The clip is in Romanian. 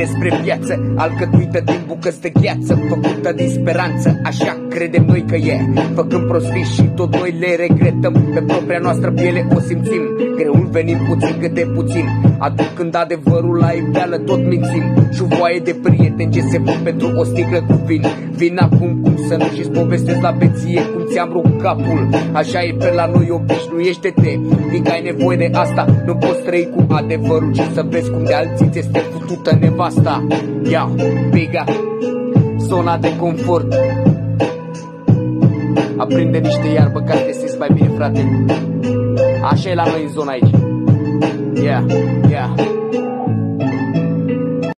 despre viață, alcătuită din bucăți de gheață, făcută din speranță, așa credem noi că e. Făcând prostii și tot noi le regretăm, pe propria noastră piele o simțim, greul venind puțin câte puțin, aducând adevărul la iveală tot mințim. Și voie de prieteni ce se pun pentru o sticlă cu vin. Vin acum cum să nu și-ți povestesc la beție cum ți-am rupt capul. Așa e pe la noi, obișnuiește-te, fiindcă ai nevoie de asta. Nu poți trăi cu adevărul, ci să vezi cum de alții ți este futută nevasta. Iau, biga, zona de confort. Aprinde niște iarbă ca să te simți mai bine, frate. Așa e la noi în zona aici. Yeah, yeah.